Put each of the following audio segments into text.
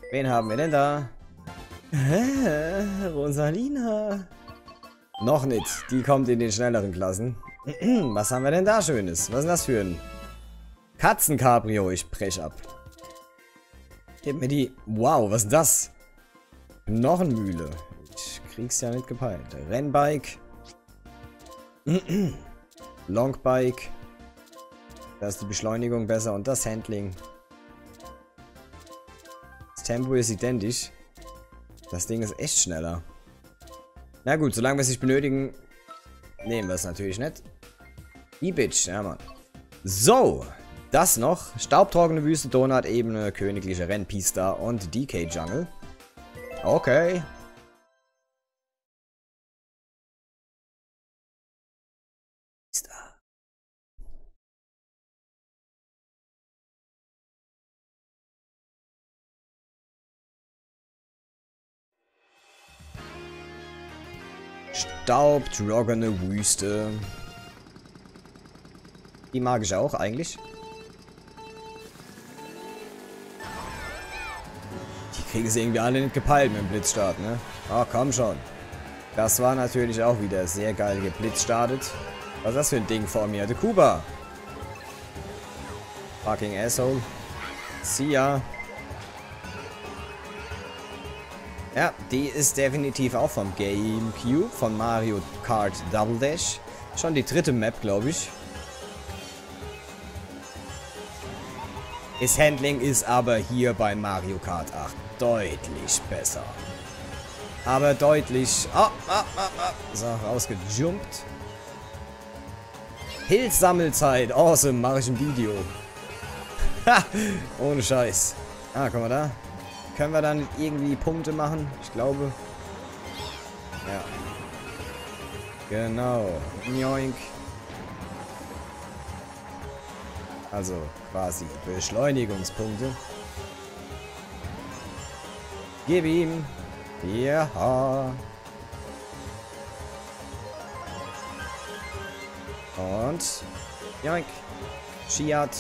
Wen haben wir denn da? Rosalina. Noch nicht. Die kommt in den schnelleren Klassen. Was haben wir denn da Schönes? Was ist denn das für ein Katzencabrio? Ich brech ab. Gib mir die... Wow, was ist das? Knochenmühle. Ich krieg's ja nicht gepeilt. Rennbike. Longbike. Da ist die Beschleunigung besser und das Handling. Das Tempo ist identisch. Das Ding ist echt schneller. Na gut, solange wir es nicht benötigen, nehmen wir es natürlich nicht. Die Bitch, ja Mann. So, das noch. Staubtrockene Wüste, Donut-Ebene, königliche Rennpista und DK Jungle. Okay. Staubtrockene Wüste. Die mag ich auch eigentlich. Die kriegen sie irgendwie alle nicht gepeilt mit dem Blitzstart, ne? Ah, komm schon. Das war natürlich auch wieder sehr geil geblitzstartet. Was ist das für ein Ding vor mir? Der Kuba. Fucking Asshole. See ya. Ja, die ist definitiv auch vom GameCube, von Mario Kart Double Dash. Schon die dritte Map, glaube ich. Das Handling ist aber hier bei Mario Kart 8 deutlich besser. Aber deutlich... So, rausgejumpt. Pilzsammelzeit. Awesome, mache ich ein Video. Ha! Ohne Scheiß. Ah, guck mal da. Können wir dann irgendwie Punkte machen? Ich glaube. Ja. Genau. Joink. Also quasi Beschleunigungspunkte. Gib ihm. Ja. Und. Joink. Chiat.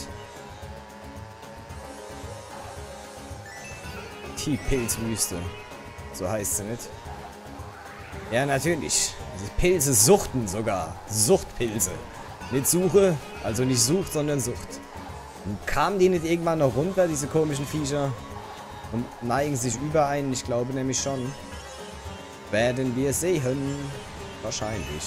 Die Pilzwüste. So heißt sie nicht. Ja, natürlich. Die Pilze suchten sogar. Suchtpilze. Nicht Suche, also nicht Sucht, sondern Sucht. Und kamen die nicht irgendwann noch runter, diese komischen Viecher? Und neigen sich überein? Ich glaube nämlich schon. Werden wir sehen. Wahrscheinlich.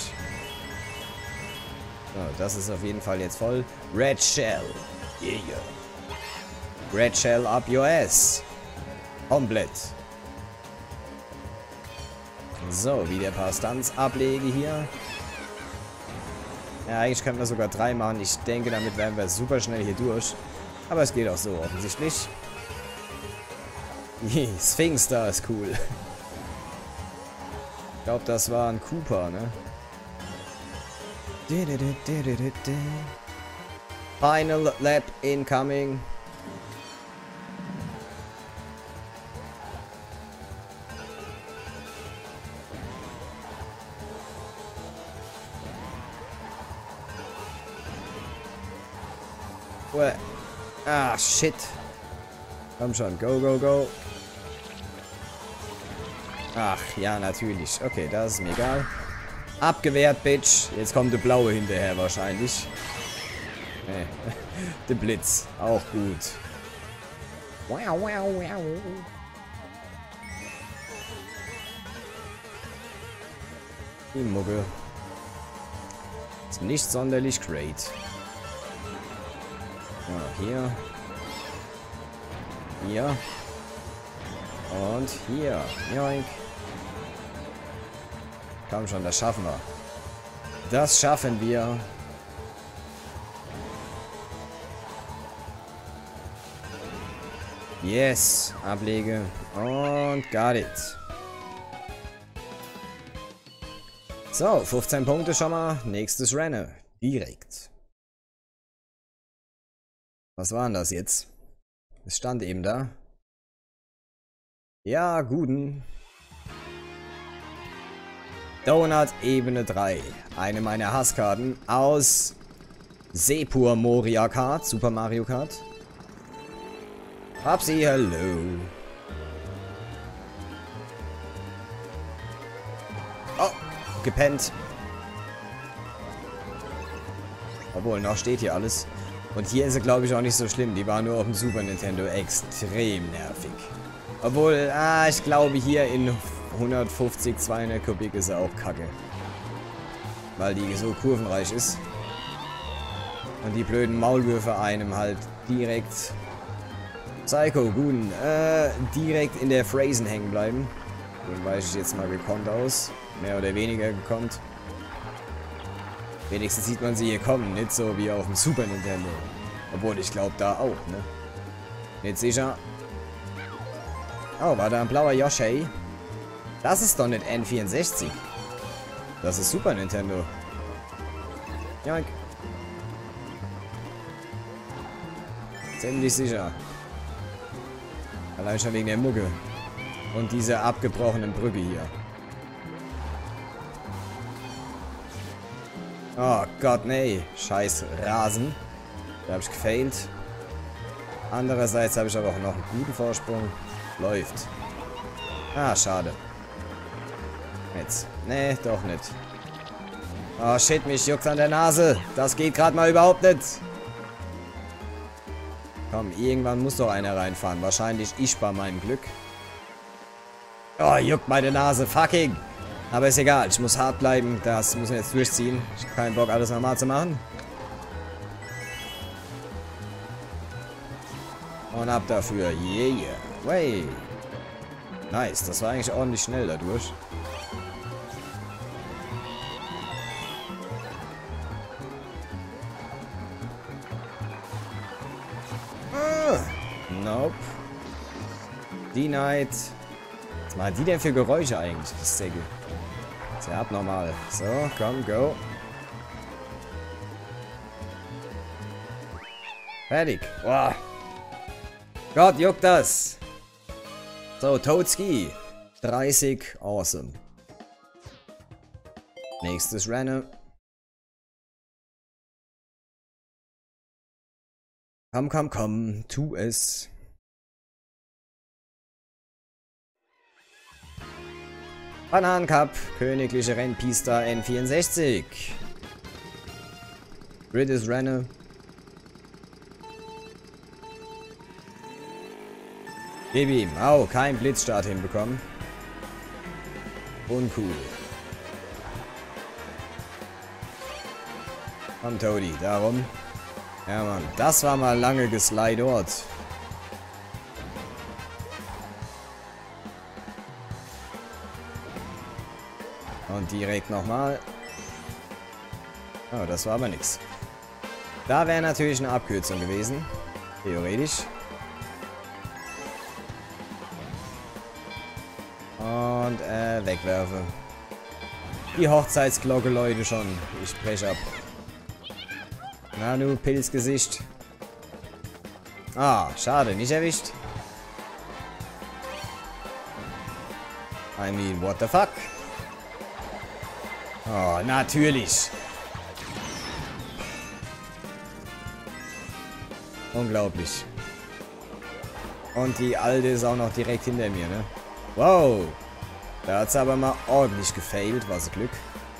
So, das ist auf jeden Fall jetzt voll. Red Shell. Yeah. Red Shell up your ass. Komplett. So, wieder ein paar Stunts ablege hier. Ja, eigentlich könnten wir sogar 3 machen. Ich denke, damit wären wir super schnell hier durch. Aber es geht auch so offensichtlich. Sphinx da ist cool. Ich glaube, das war ein Cooper, ne? Final Lap incoming. Ah, shit. Komm schon, go, go, go. Ach, ja, natürlich. Okay, das ist mir egal. Abgewehrt, Bitch. Jetzt kommt der Blaue hinterher wahrscheinlich. Nee. Der Blitz. Auch gut. Wow, wow, wow. Die Mucke. Ist nicht sonderlich great. Ja, hier. Hier. Und hier. Joink. Komm schon, das schaffen wir. Das schaffen wir. Yes. Ablege. Und got it. So, 15 Punkte schon mal. Nächstes Rennen. Direkt. Was war denn das jetzt? Es stand eben da. Ja, guten. Donut Ebene 3. Eine meiner Hasskarten aus Sepur Moria Kart. Super Mario Kart. Babsi, hello. gepennt. Obwohl, noch steht hier alles. Und hier ist sie, glaube ich, auch nicht so schlimm. Die war nur auf dem Super Nintendo extrem nervig. Obwohl, ich glaube, hier in 150, 200 Kubik ist sie auch kacke. Weil die so kurvenreich ist. Und die blöden Maulwürfe einem halt direkt... Psycho, Guden, direkt in der Phrasen hängen bleiben. Den weiche ich jetzt mal gekonnt aus. Mehr oder weniger gekonnt. Wenigstens sieht man sie hier kommen, nicht so wie auf dem Super Nintendo. Obwohl, ich glaube da auch, ne? Nicht sicher. Oh, war da ein blauer Yoshi? Das ist doch nicht N64. Das ist Super Nintendo. Joink. Ziemlich sicher. Allein schon wegen der Mucke. Und dieser abgebrochenen Brücke hier. Oh Gott, nee. Scheiß Rasen. Da habe ich gefailt. Andererseits habe ich aber auch noch einen guten Vorsprung. Läuft. Ah, schade. Jetzt. Nee, doch nicht. Oh shit, mich juckt an der Nase. Das geht gerade mal überhaupt nicht. Komm, irgendwann muss doch einer reinfahren. Wahrscheinlich ich bei meinem Glück. Oh, juckt meine Nase. Fucking. Aber ist egal. Ich muss hart bleiben. Das müssen wir jetzt durchziehen. Ich habe keinen Bock, alles nochmal zu machen. Und ab dafür. Yeah. Way. Nice. Das war eigentlich ordentlich schnell dadurch. Nope. Denied. Was machen die denn für Geräusche eigentlich, die Säge? Sehr abnormal. So, komm, go. Fertig. Boah. Gott, juckt das. So, Toadski. 30. Awesome. Nächstes Rennen. Komm, komm, komm. Tu es. Bananencup, königliche Rennpista N64. British Renne. Gib ihm. Au, kein Blitzstart hinbekommen. Uncool. Komm, Toadie, darum. Ja, Mann. Das war mal lange geslidert. Und direkt nochmal. Oh, das war aber nichts. Da wäre natürlich eine Abkürzung gewesen. Theoretisch. Und, wegwerfe. Die Hochzeitsglocke läutet schon. Ich breche ab. Na du, Pilzgesicht. Ah, schade, nicht erwischt. I mean, what the fuck? Oh, natürlich. Unglaublich. Und die alte ist auch noch direkt hinter mir, ne? Wow. Da hat es aber mal ordentlich gefailt, was Glück.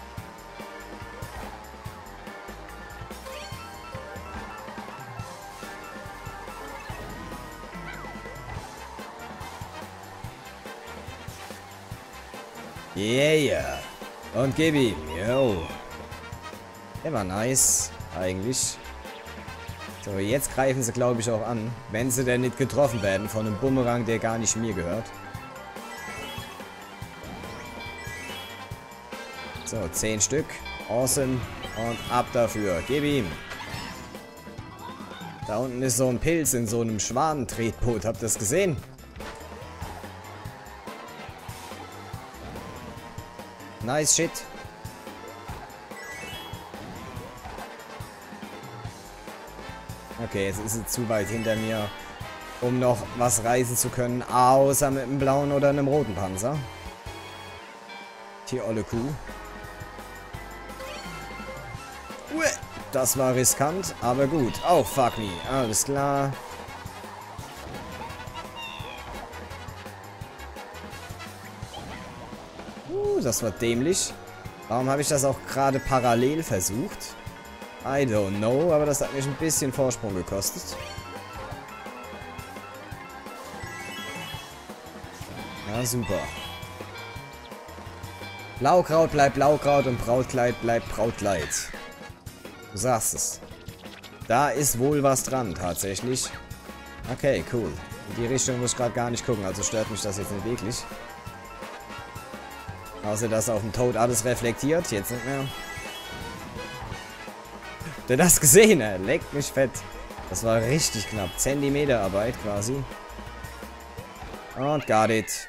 Yeah. Und gib ihm. Yo. Der war nice. Eigentlich. So, jetzt greifen sie, glaube ich, auch an. Wenn sie denn nicht getroffen werden von einem Bumerang, der gar nicht mir gehört. So, 10 Stück. Awesome. Und ab dafür. Gib ihm. Da unten ist so ein Pilz in so einem Schwanentretboot. Habt ihr das gesehen? Nice shit. Okay, jetzt ist es zu weit hinter mir, um noch was reißen zu können, außer mit einem blauen oder einem roten Panzer. Die olle Kuh. Das war riskant, aber gut. Oh, fuck me. Alles klar. Das war dämlich. Warum habe ich das auch gerade parallel versucht? I don't know, aber das hat mich ein bisschen Vorsprung gekostet. Ja, super. Blaukraut bleibt Blaukraut und Brautkleid bleibt Brautkleid. Du sagst es. Da ist wohl was dran, tatsächlich. Okay, cool. In die Richtung muss ich gerade gar nicht gucken, also stört mich das jetzt nicht wirklich. Außer, dass auf dem Toad alles reflektiert. Jetzt nicht mehr. Habt ihr das gesehen? Leckt mich fett. Das war richtig knapp. Zentimeterarbeit quasi. Und got it.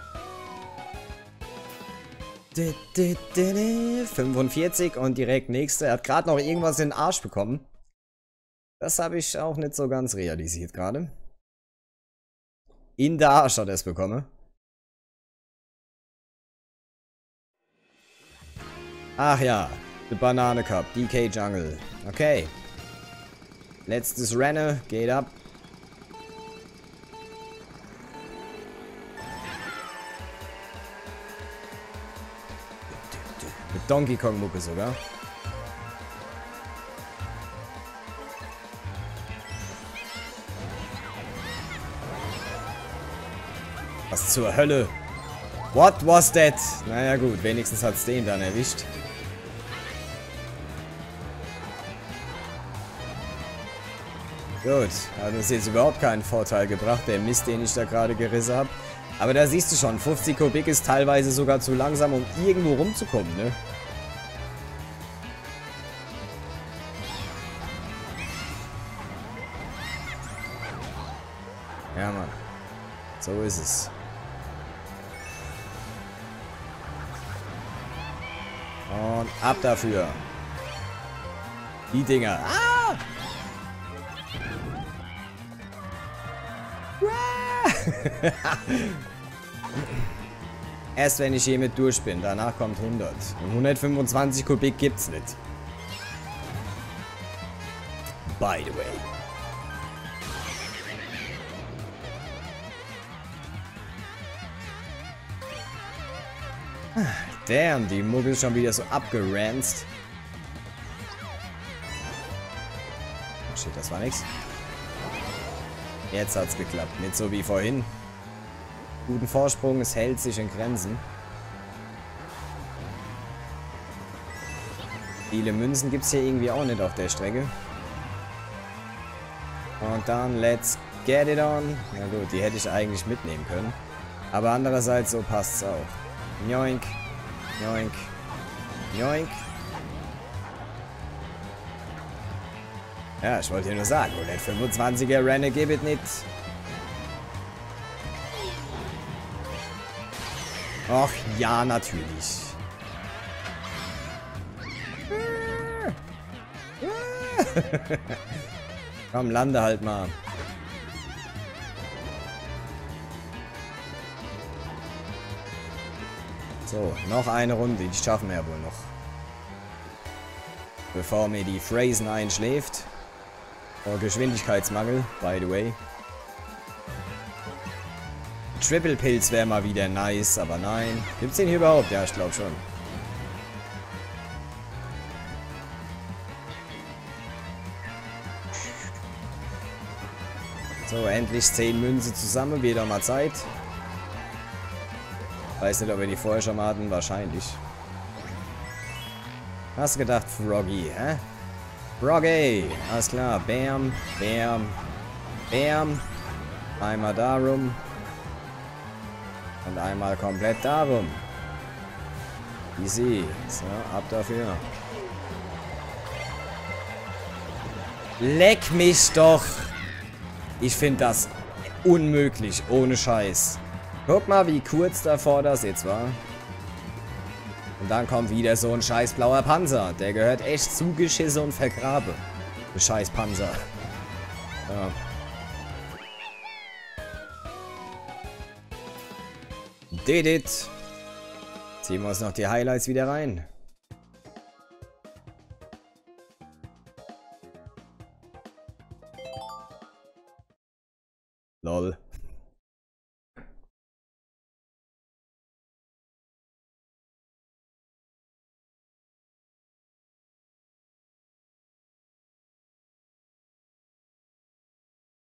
45 und direkt nächste. Er hat gerade noch irgendwas in den Arsch bekommen. Das habe ich auch nicht so ganz realisiert gerade. In der Arsch hat er es bekommen. Ach ja, The Banane Cup, DK Jungle. Okay. Letztes Rennen, geht ab. Mit Donkey Kong Mucke sogar. Was zur Hölle? What was that? Naja gut, wenigstens hat's den dann erwischt. Gut, hat uns jetzt überhaupt keinen Vorteil gebracht, der Mist, den ich da gerade gerissen habe. Aber da siehst du schon, 50 Kubik ist teilweise sogar zu langsam, um irgendwo rumzukommen, ne? Ja, Mann. So ist es. Und ab dafür. Die Dinger. Ah! Erst wenn ich hiermit durch bin, danach kommt 100. Und 125 Kubik gibt's nicht. By the way. Damn, die Muggel ist schon wieder so abgeranzt. Oh shit, das war nix. Jetzt hat's geklappt. Nicht so wie vorhin. Guten Vorsprung, es hält sich in Grenzen. Viele Münzen gibt's hier irgendwie auch nicht auf der Strecke. Und dann let's get it on. Na gut, die hätte ich eigentlich mitnehmen können. Aber andererseits, so passt's auch. Joink. Joink. Joink. Ja, ich wollte dir nur sagen, 125er Renne gibt es nicht. Och, ja, natürlich. Komm, lande halt mal. So, noch eine Runde, die schaffen wir ja wohl noch. Bevor mir die Phrasen einschläft. Oh, Geschwindigkeitsmangel, by the way. Triple Pilz wäre mal wieder nice, aber nein. Gibt's den hier überhaupt? Ja, ich glaube schon. So, endlich 10 Münzen zusammen, wieder mal Zeit. Weiß nicht, ob wir die vorher schon mal hatten, wahrscheinlich. Hast du gedacht, Froggy, hä? Froggy, alles klar, bam, bam, bam. Einmal darum. Und einmal komplett darum. Easy. So, ab dafür. Leck mich doch! Ich finde das unmöglich, ohne Scheiß. Guck mal, wie kurz davor das jetzt war. Und dann kommt wieder so ein scheiß blauer Panzer. Der gehört echt zugeschissen und vergrabe. Der scheiß Panzer. Ja. Did it. Ziehen wir uns noch die Highlights wieder rein. Lol.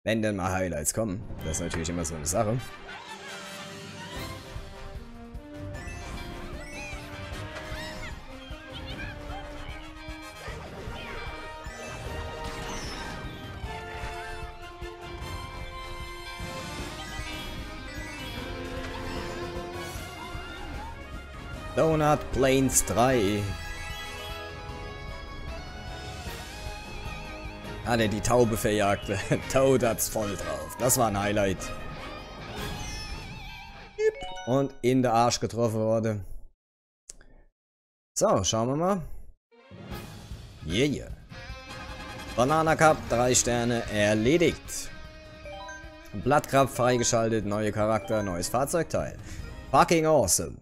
Wenn denn mal Highlights kommen. Das ist natürlich immer so eine Sache. Donut Plains 3. Hat er die Taube verjagt. Toad hat's voll drauf. Das war ein Highlight. Und in der Arsch getroffen wurde. So, schauen wir mal. Yeah. Banana Cup, 3 Sterne, erledigt. Blattkraft freigeschaltet, neue Charakter, neues Fahrzeugteil. Fucking awesome.